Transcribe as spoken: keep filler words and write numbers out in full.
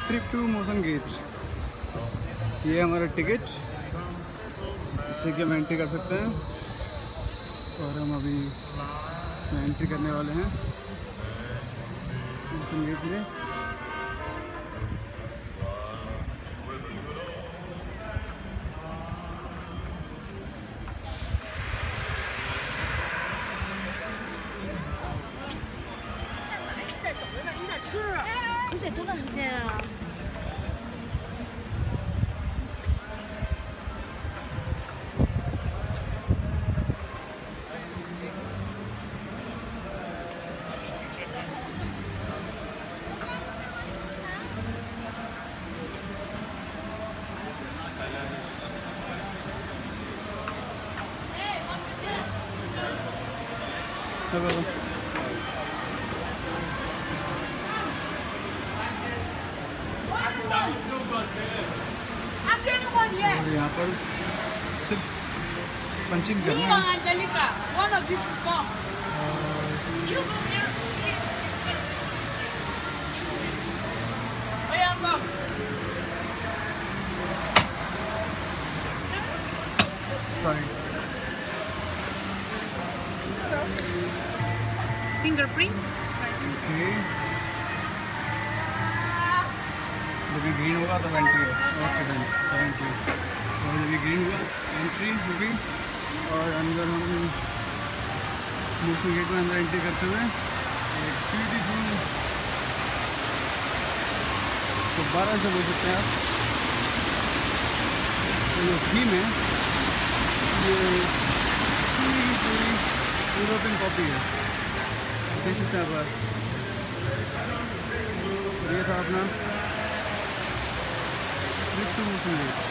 Trip to मोटियोंगेट। ये हमारा ticket, जिससे कि हम एंट्री कर सकते हैं। और हम अभी इसमें एंट्री करने वाले हैं मोटियोंगेट में। और यहाँ पर सिर्फ पंचिंग करना है। Sorry, fingerprint. ओके। जब भी ग्रीन होगा तो एंट्री है। Okay done, entry. और जब भी ग्रीन हुआ एंट्री होगी। और अंदर हम मोटियोंगेट में अंदर एंट्री करते हुए एक ब्यूटीफुल दोबारा से बोल सकते हैं आप। तो जो थीम है ये पूरी की पूरी यूरोपियन कॉपी है, देख सकते हैं आप। ये था अपना ट्रिप टू मोटियोंगेट।